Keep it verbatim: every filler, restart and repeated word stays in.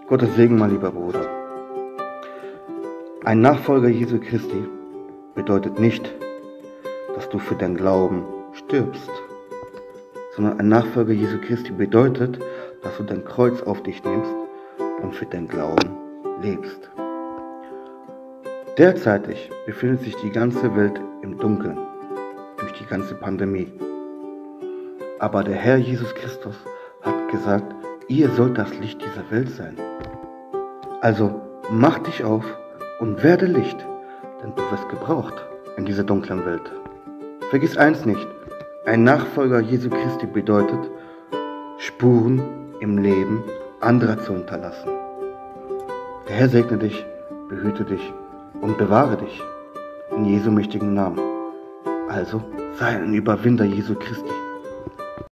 Gottes Segen, mein lieber Bruder. Ein Nachfolger Jesu Christi bedeutet nicht, dass du für deinen Glauben stirbst, sondern ein Nachfolger Jesu Christi bedeutet, dass du dein Kreuz auf dich nimmst und für deinen Glauben lebst. Derzeitig befindet sich die ganze Welt im Dunkeln durch die ganze Pandemie. Aber der Herr Jesus Christus hat gesagt, ihr sollt das Licht dieser Welt sein. Also mach dich auf und werde Licht, denn du wirst gebraucht in dieser dunklen Welt. Vergiss eins nicht, ein Nachfolger Jesu Christi bedeutet, Spuren im Leben anderer zu hinterlassen. Der Herr segne dich, behüte dich und bewahre dich in Jesu mächtigen Namen. Also sei ein Überwinder Jesu Christi.